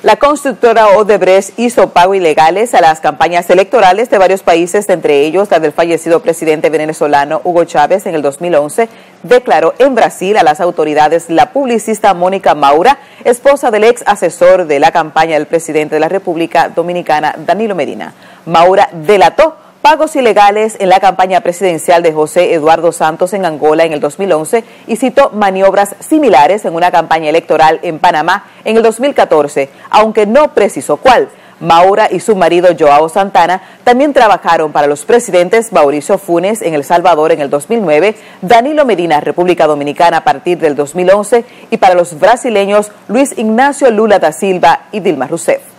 La constructora Odebrecht hizo pagos ilegales a las campañas electorales de varios países, entre ellos la del fallecido presidente venezolano Hugo Chávez en el 2011, declaró en Brasil a las autoridades la publicista Mónica Maura, esposa del ex asesor de la campaña del presidente de la República Dominicana, Danilo Medina. Maura delató pagos ilegales en la campaña presidencial de José Eduardo Santos en Angola en el 2011 y citó maniobras similares en una campaña electoral en Panamá en el 2014, aunque no precisó cuál. Maura y su marido Joao Santana también trabajaron para los presidentes Mauricio Funes en El Salvador en el 2009, Danilo Medina, República Dominicana, a partir del 2011, y para los brasileños Luis Ignacio Lula da Silva y Dilma Rousseff.